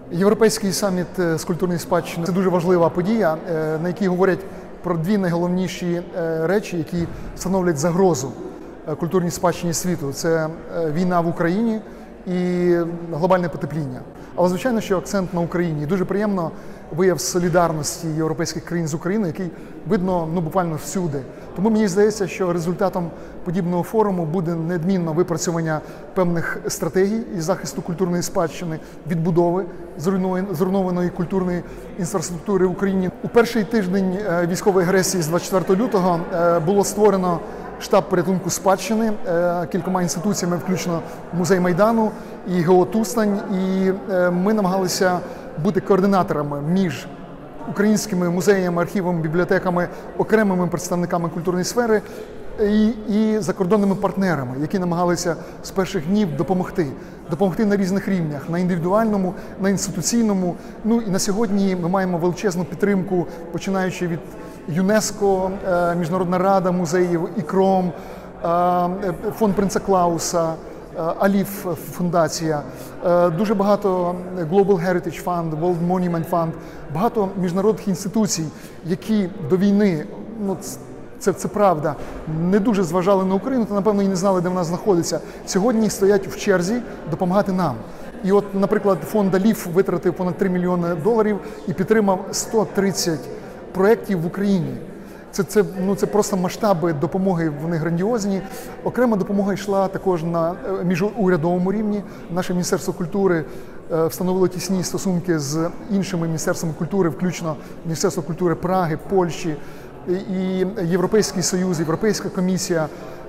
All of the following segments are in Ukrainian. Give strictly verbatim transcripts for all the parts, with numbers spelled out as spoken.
Європейський саміт з культурної спадщини – це дуже важлива подія, на якій говорять про дві найголовніші речі, які становлять загрозу культурній спадщині світу. Це війна в Україні і глобальне потепління. Але, звичайно, що акцент на Україні. Дуже приємно вияв солідарності європейських країн з Україною, який видно ну, буквально всюди. Тому мені здається, що результатом подібного форуму буде неодмінно випрацювання певних стратегій із захисту культурної спадщини, відбудови зруйнованої кількурної інфраструктури в Україні. У перший тиждень військової агресії з двадцять четвертого лютого було створено штаб порятунку спадщини кількома інституціями, включно Музей Майдану і ГО «Тустань». І ми намагалися бути координаторами між українськими музеями, архівами, бібліотеками, окремими представниками культурної сфери і, і закордонними партнерами, які намагалися з перших днів допомогти. Допомогти на різних рівнях, на індивідуальному, на інституційному. Ну і на сьогодні ми маємо величезну підтримку, починаючи від ЮНЕСКО, Міжнародна рада музеїв, ІКРОМ, фонд Принца Клауса, Аліф фундація, дуже багато Global Heritage Fund, World Monument Fund, багато міжнародних інституцій, які до війни, ну це, це правда, не дуже зважали на Україну, то напевно і не знали, де вона знаходиться. Сьогодні стоять в черзі допомагати нам. І от, наприклад, фонд Аліф витратив понад три мільйони доларів і підтримав сто тридцять проєктів в Україні. Це, це, ну, це просто масштаби допомоги, вони грандіозні. Окрема допомога йшла також на міжурядовому рівні. Наше Міністерство культури встановило тісні стосунки з іншими міністерствами культури, включно Міністерство культури Праги, Польщі, і Європейський Союз, Європейська комісія.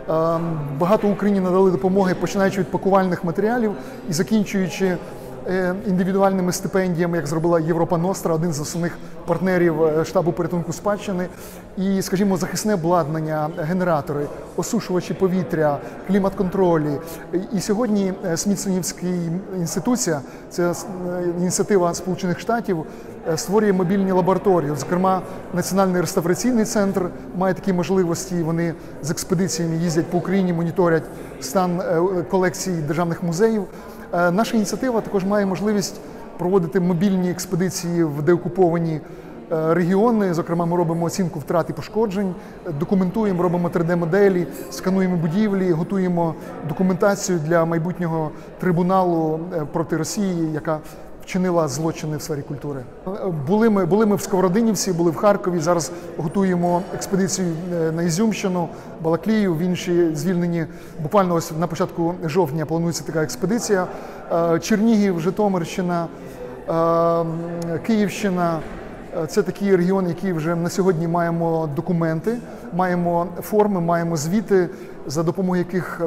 Багато Україні надали допомоги, починаючи від пакувальних матеріалів і закінчуючи індивідуальними стипендіями, як зробила Європа Ностра, один з основних партнерів штабу порятунку спадщини. І, скажімо, захисне обладнання, генератори, осушувачі повітря, клімат-контролі. І сьогодні Смітсонівська інституція, це ініціатива Сполучених Штатів, створює мобільні лабораторії. Зокрема, Національний реставраційний центр має такі можливості. Вони з експедиціями їздять по Україні, моніторять стан колекцій державних музеїв. Наша ініціатива також має можливість проводити мобільні експедиції в деокуповані регіони. Зокрема, ми робимо оцінку втрат і пошкоджень, документуємо, робимо три де моделі, скануємо будівлі, готуємо документацію для майбутнього трибуналу проти Росії, яка вчинила злочини в сфері культури. Були ми, були ми в Сковородинівці, були в Харкові, зараз готуємо експедицію на Ізюмщину, Балаклію, в інші звільнені. Буквально ось на початку жовтня планується така експедиція. Чернігів, Житомирщина, Київщина. Це такі регіони, які вже на сьогодні маємо документи, маємо форми, маємо звіти, за допомогою яких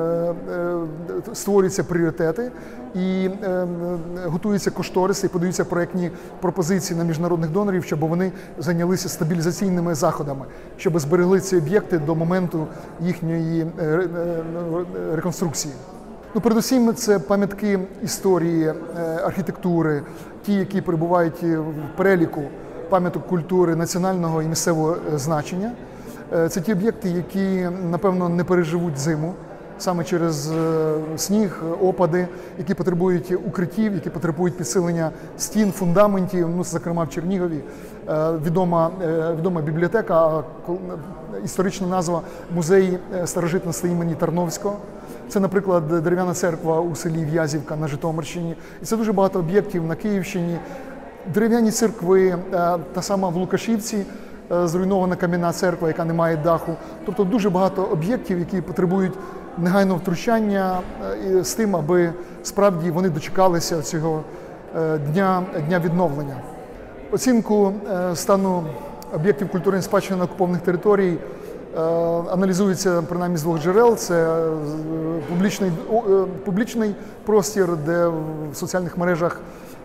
створюються пріоритети і готуються кошториси, і подаються проєктні пропозиції на міжнародних донорів, щоб вони зайнялися стабілізаційними заходами, щоб зберегли ці об'єкти до моменту їхньої реконструкції. Ну, передусім, це пам'ятки історії, архітектури, ті, які перебувають в переліку пам'яток культури національного і місцевого значення. Це ті об'єкти, які, напевно, не переживуть зиму, саме через сніг, опади, які потребують укриттів, які потребують підсилення стін, фундаментів, ну, зокрема в Чернігові. Відома, відома бібліотека, історична назва «Музей старожитностей імені Тарновського». Це, наприклад, дерев'яна церква у селі В'язівка на Житомирщині. І це дуже багато об'єктів на Київщині. Дерев'яні церкви, та сама в Лукашівці, зруйнована кам'яна церква, яка не має даху. Тобто дуже багато об'єктів, які потребують негайного втручання з тим, аби справді вони дочекалися цього дня, дня відновлення. Оцінку стану об'єктів культурної спадщини на окупованих територій аналізується принаймні з двох джерел. Це публічний, публічний простір, де в соціальних мережах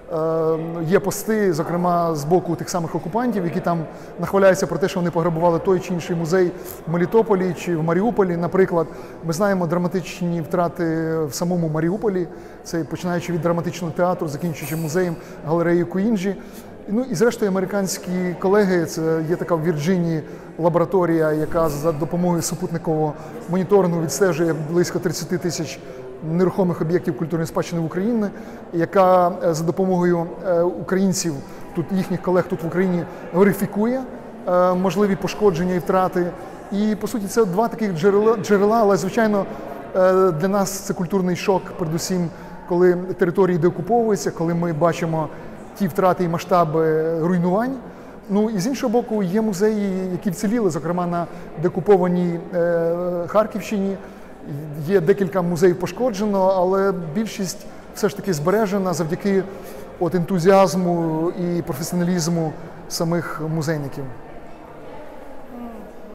є пости, зокрема з боку тих самих окупантів, які там нахваляються про те, що вони пограбували той чи інший музей в Мелітополі чи в Маріуполі. Наприклад, ми знаємо драматичні втрати в самому Маріуполі, це починаючи від драматичного театру, закінчуючи музеєм, галереєю Куінджі. Ну і зрештою американські колеги, це є така в Вірджинії лабораторія, яка за допомогою супутникового моніторингу відстежує близько тридцять тисяч нерухомих об'єктів культурної спадщини в Україні, яка за допомогою українців, тут їхніх колег тут в Україні, верифікує можливі пошкодження і втрати. І, по суті, це два таких джерела, джерела, але, звичайно, для нас це культурний шок, передусім, коли території деокуповуються, коли ми бачимо ті втрати і масштаби руйнувань. Ну і з іншого боку, є музеї, які вціліли, зокрема на деокупованій Харківщині. Є декілька музеїв пошкоджено, але більшість все ж таки збережена завдяки от ентузіазму і професіоналізму самих музейників.